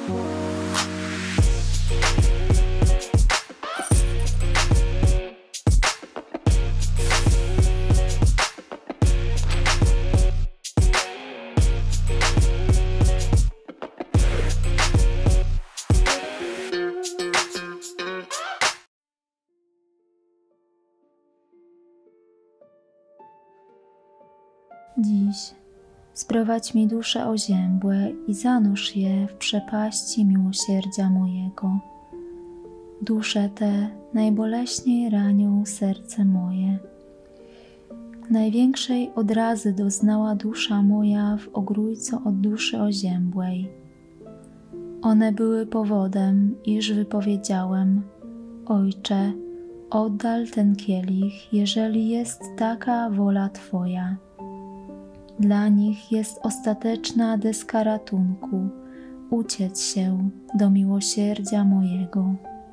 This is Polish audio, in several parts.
Dziś sprowadź mi dusze oziębłe i zanurz je w przepaści miłosierdzia mojego. Dusze te najboleśniej ranią serce moje. Największej odrazy doznała dusza moja w ogrójcu od duszy oziębłej. One były powodem, iż wypowiedziałem: Ojcze, oddal ten kielich, jeżeli jest taka wola Twoja. Dla nich jest ostateczna deska ratunku, uciec się do miłosierdzia mojego.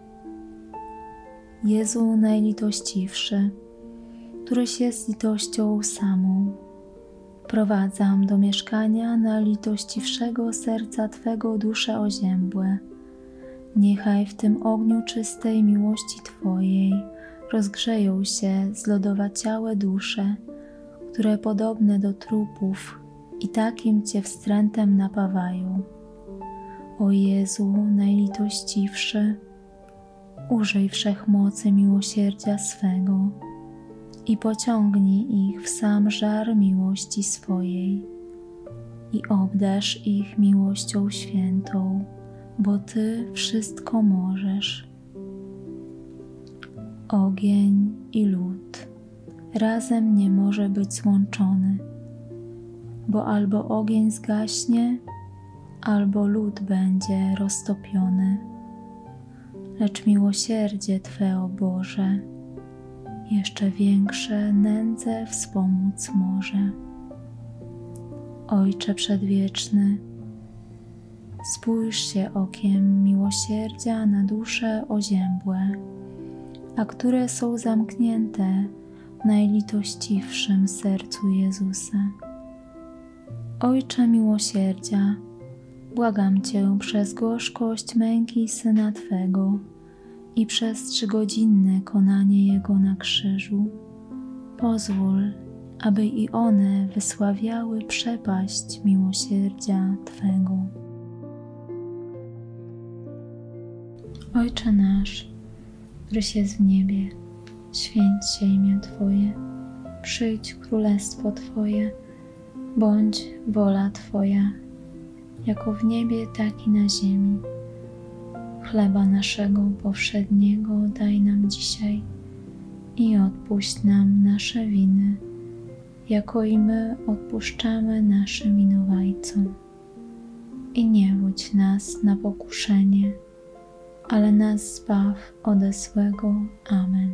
Jezu najlitościwszy, któryś jest litością samą, wprowadzam do mieszkania najlitościwszego serca Twego dusze oziębłe. Niechaj w tym ogniu czystej miłości Twojej rozgrzeją się zlodowaciałe dusze, które podobne do trupów i takim Cię wstrętem napawają. O Jezu najlitościwszy, użyj wszechmocy miłosierdzia swego i pociągnij ich w sam żar miłości swojej i obdarz ich miłością świętą, bo Ty wszystko możesz. Ogień i lód razem nie może być złączony, bo albo ogień zgaśnie, albo lód będzie roztopiony. Lecz miłosierdzie Twe, o Boże, jeszcze większe nędzę wspomóc może. Ojcze Przedwieczny, spójrz się okiem miłosierdzia na dusze oziębłe, a które są zamknięte w najlitościwszym sercu Jezusa. Ojcze miłosierdzia, błagam Cię przez gorzkość męki Syna Twego i przez 3-godzinne konanie Jego na krzyżu, pozwól, aby i one wysławiały przepaść miłosierdzia Twego. Ojcze nasz, któryś jest w niebie, święć się imię Twoje, przyjdź królestwo Twoje, bądź wola Twoja, jako w niebie, tak i na ziemi. Chleba naszego powszedniego daj nam dzisiaj i odpuść nam nasze winy, jako i my odpuszczamy naszym winowajcom. I nie wódź nas na pokuszenie, ale nas zbaw ode złego. Amen.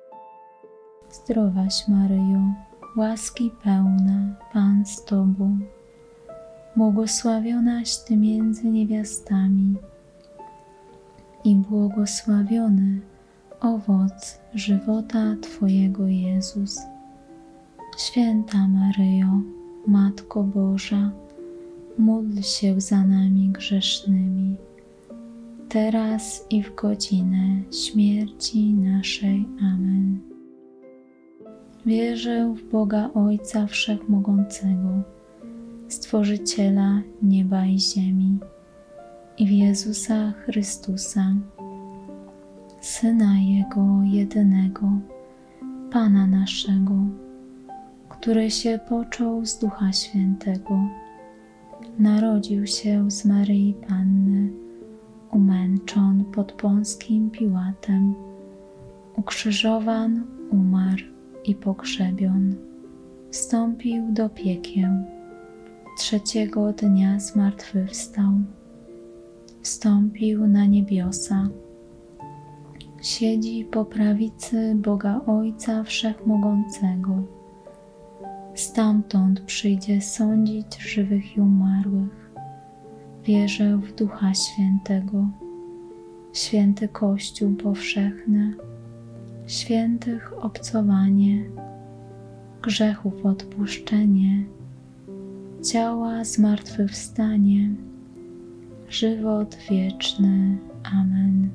Zdrowaś Maryjo, łaski pełna, Pan z Tobą, błogosławionaś Ty między niewiastami i błogosławiony owoc żywota Twojego Jezus. Święta Maryjo, Matko Boża, módl się za nami grzesznymi, teraz i w godzinę śmierci naszej. Amen. Wierzę w Boga Ojca Wszechmogącego, Stworzyciela nieba i ziemi, i w Jezusa Chrystusa, Syna Jego jedynego, Pana naszego, który się począł z Ducha Świętego, narodził się z Maryi Panny, umęczon pod Pąskim Piłatem, ukrzyżowan, umarł i pogrzebion, wstąpił do piekieł, 3. dnia zmartwychwstał, wstąpił na niebiosa, siedzi po prawicy Boga Ojca Wszechmogącego, stamtąd przyjdzie sądzić żywych i umarłych. Wierzę w Ducha Świętego, święty Kościół powszechny, świętych obcowanie, grzechów odpuszczenie, ciała zmartwychwstanie, żywot wieczny. Amen.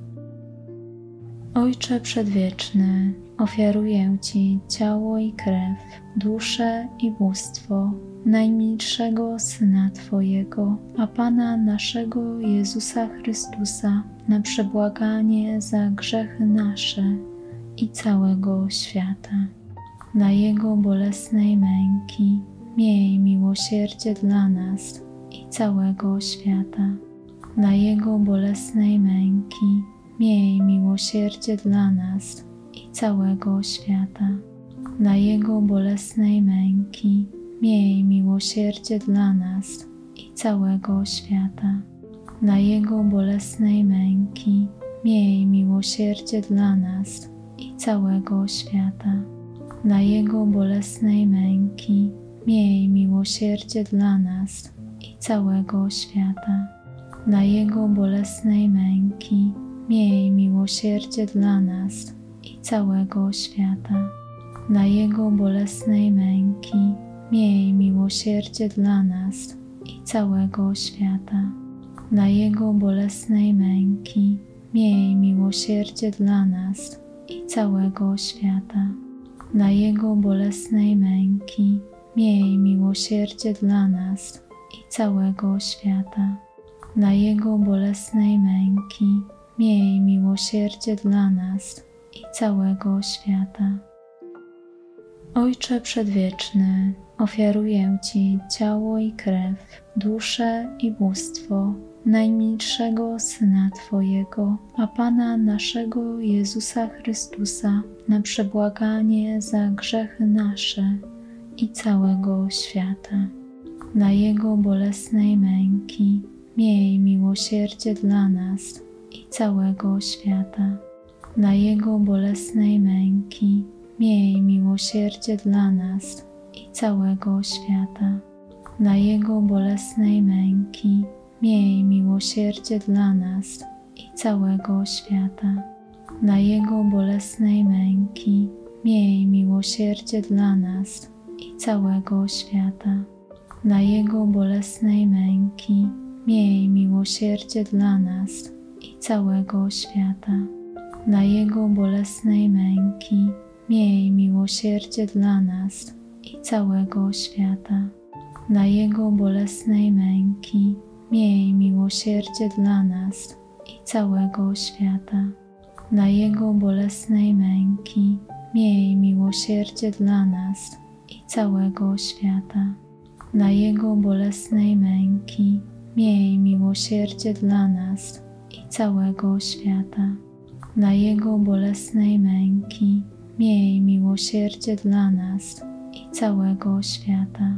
Ojcze Przedwieczny, ofiaruję Ci ciało i krew, duszę i bóstwo najmilszego Syna Twojego, a Pana naszego Jezusa Chrystusa, na przebłaganie za grzechy nasze i całego świata. Na Jego bolesnej męki miej miłosierdzie dla nas i całego świata. Na Jego bolesnej męki miej miłosierdzie dla nas i całego świata. Na Jego bolesnej męki miej miłosierdzie dla nas i całego świata. Na Jego bolesnej męki miej miłosierdzie dla nas i całego świata. Na Jego bolesnej męki miej miłosierdzie dla nas i całego świata. Na Jego bolesnej męki miej miłosierdzie dla nas i całego świata. Na Jego bolesnej męki miej miłosierdzie dla nas i całego świata. Na Jego bolesnej męki miej miłosierdzie dla nas i całego świata. Na Jego bolesnej męki miej miłosierdzie dla nas i całego świata. Na Jego bolesnej męki miej miłosierdzie dla nas i całego świata. Ojcze Przedwieczny, ofiaruję Ci ciało i krew, duszę i bóstwo najmilszego Syna Twojego, a Pana naszego Jezusa Chrystusa, na przebłaganie za grzechy nasze i całego świata. Na Jego bolesnej męki miej miłosierdzie dla nas i całego świata. Na Jego bolesnej męki miej miłosierdzie dla nas i całego świata. Na Jego bolesnej męki miej miłosierdzie dla nas i całego świata. Na Jego bolesnej męki miej miłosierdzie dla nas i całego świata. Na Jego bolesnej męki miej miłosierdzie dla nas i całego świata. Na Jego bolesnej męki miej miłosierdzie dla nas i całego świata. Na Jego bolesnej męki miej miłosierdzie dla nas i całego świata. Na Jego bolesnej męki miej miłosierdzie dla nas i całego świata. Na Jego bolesnej męki miej miłosierdzie dla nas i całego świata. Na Jego bolesnej męki miej miłosierdzie dla nas i całego świata.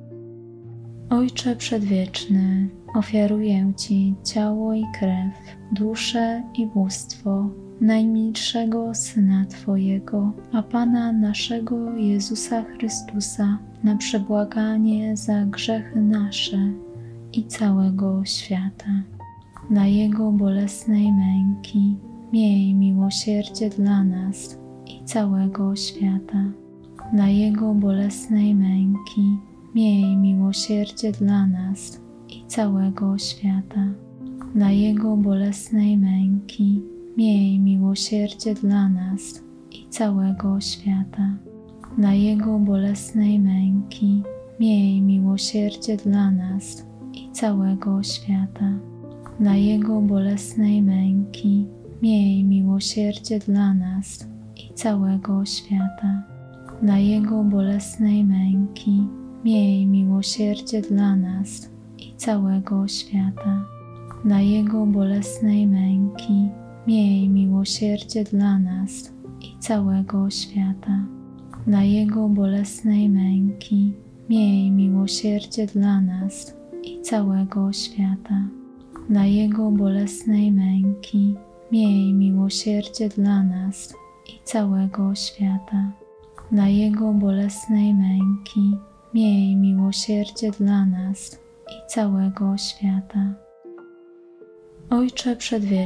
Ojcze Przedwieczny, ofiaruję Ci ciało i krew, duszę i bóstwo najmilszego Syna Twojego, a Pana naszego Jezusa Chrystusa, na przebłaganie za grzechy nasze i całego świata. Na Jego bolesnej męki miej miłosierdzie dla nas i całego świata. Na Jego bolesnej męki miej miłosierdzie dla nas i całego świata. Na Jego bolesnej męki miej miłosierdzie dla nas i całego świata. Na Jego bolesnej męki miej miłosierdzie dla nas i całego świata. Na Jego bolesnej męki miej miłosierdzie dla nas i całego świata. Na Jego bolesnej męki miej miłosierdzie dla nas i całego świata. Na Jego bolesnej męki miej miłosierdzie dla nas i całego świata. Na Jego bolesnej męki miej miłosierdzie dla nas i całego świata. Na Jego bolesnej męki miej miłosierdzie dla nas i całego świata. Na Jego bolesnej męki miej miłosierdzie dla nas i całego świata. Ojcze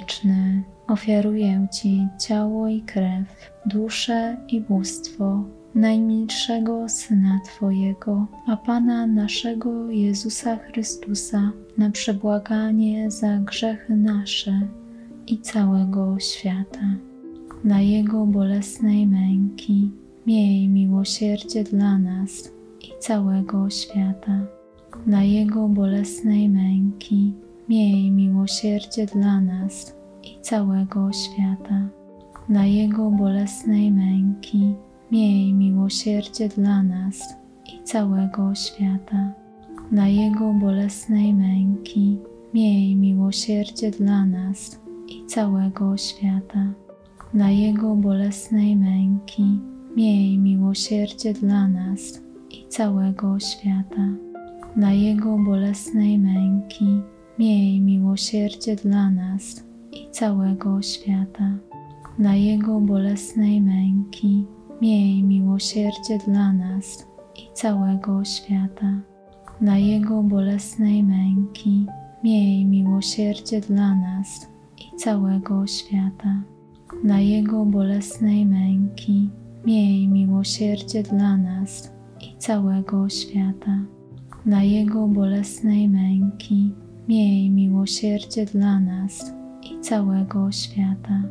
Przedwieczny, ofiaruję Ci ciało i krew, duszę i bóstwo najmilszego Syna Twojego, a Pana naszego Jezusa Chrystusa, na przebłaganie za grzechy nasze i całego świata. Dla Jego bolesnej męki miej miłosierdzie dla nas i całego świata. Dla Jego bolesnej męki miej miłosierdzie dla nas i całego świata. Dla Jego bolesnej męki miej miłosierdzie dla nas i całego świata. Dla Jego bolesnej męki miej miłosierdzie dla nas i całego świata. Dla Jego bolesnej męki miej miłosierdzie dla nas i całego świata. Dla Jego bolesnej męki miej miłosierdzie dla nas i całego świata. Dla Jego bolesnej męki miej miłosierdzie dla nas i całego świata. Dla Jego bolesnej męki miej miłosierdzie dla nas i całego świata. Dla Jego bolesnej męki miej miłosierdzie dla nas i całego świata. Dla Jego bolesnej męki miej miłosierdzie dla nas i całego świata.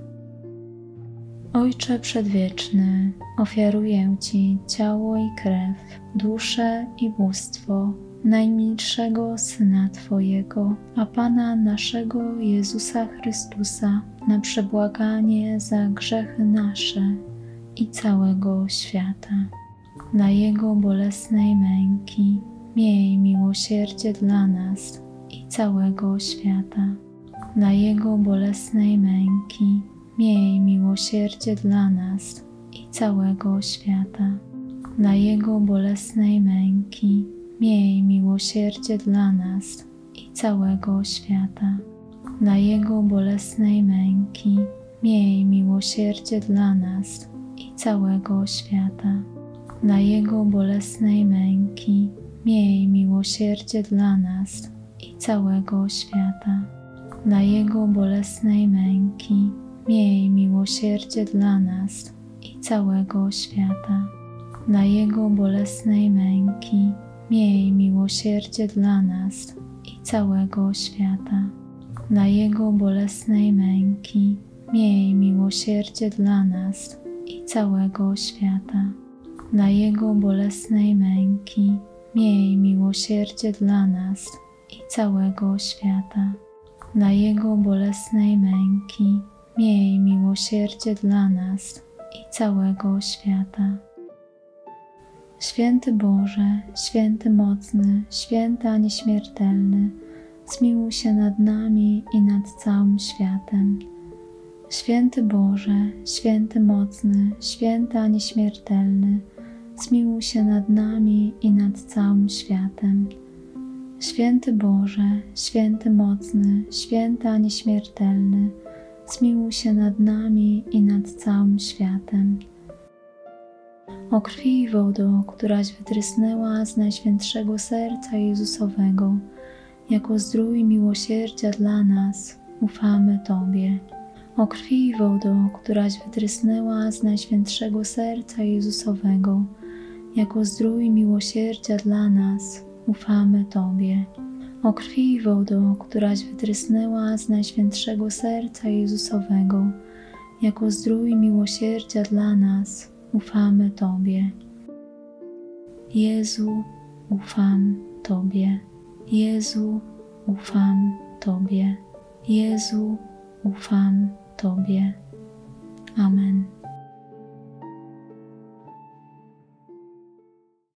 Ojcze Przedwieczny, ofiaruję Ci ciało i krew, duszę i bóstwo najmilszego Syna Twojego, a Pana naszego Jezusa Chrystusa, na przebłaganie za grzechy nasze i całego świata. Dla Jego bolesnej męki miej miłosierdzie dla nas i całego świata. Dla Jego bolesnej męki miej miłosierdzie dla nas i całego świata. Dla Jego bolesnej męki miej miłosierdzie dla nas i całego świata. Dla Jego bolesnej męki miej miłosierdzie dla nas i całego świata. Dla Jego bolesnej męki miej miłosierdzie dla nas i całego świata. Dla Jego bolesnej męki miej miłosierdzie dla nas i całego świata. Dla Jego bolesnej męki miej miłosierdzie dla nas i całego świata. Dla Jego bolesnej męki miej miłosierdzie dla nas i całego świata. Dla Jego bolesnej męki miej miłosierdzie dla nas i całego świata. Dla Jego bolesnej męki miej miłosierdzie dla nas i całego świata. Święty Boże, Święty Mocny, Święty a Nieśmiertelny, zmiłuj się nad nami i nad całym światem. Święty Boże, Święty Mocny, Święty a Nieśmiertelny, zmiłuj się nad nami i nad całym światem. Święty Boże, Święty Mocny, Święty a Nieśmiertelny, zmiłuj się nad nami i nad całym światem. O krwi i wodo, któraś wytrysnęła z Najświętszego Serca Jezusowego, jako zdrój miłosierdzia dla nas, ufamy Tobie. O krwi i wodo, któraś wytrysnęła z Najświętszego Serca Jezusowego, jako zdrój miłosierdzia dla nas, ufamy Tobie. O krwi i wodo, któraś wytrysnęła z Najświętszego Serca Jezusowego, jako zdrój miłosierdzia dla nas, ufamy Tobie. Jezu, ufam Tobie. Jezu, ufam Tobie. Jezu, ufam Tobie.